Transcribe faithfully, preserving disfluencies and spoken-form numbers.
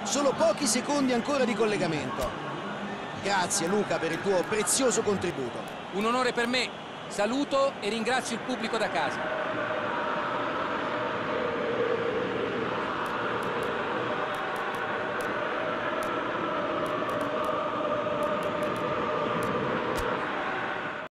Solo pochi secondi ancora di collegamento. Grazie Luca per il tuo prezioso contributo. Un onore per me. Saluto e ringrazio il pubblico da casa.